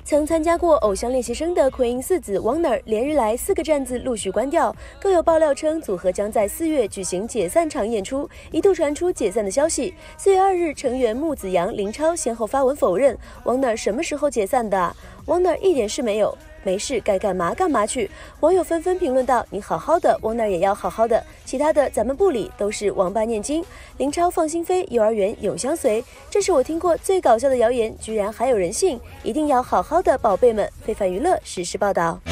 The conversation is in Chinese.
曾参加过《偶像练习生》的奎因四子 Warner 连日来4个站子陆续关掉，更有爆料称组合将在4月举行解散场演出，一度传出解散的消息。4月2日，成员木子阳、林超先后发文否认 Warner 什么时候解散的啊 ？Warner 一点事没有。没事该干嘛干嘛去，网友纷纷评论道：“你好好的，Warner 也要好好的，其他的咱们不理，都是王八念经。”林超放心飞，幼儿园永相随，这是我听过最搞笑的谣言，居然还有人信，一定要好好的，宝贝们。非凡娱乐实时报道。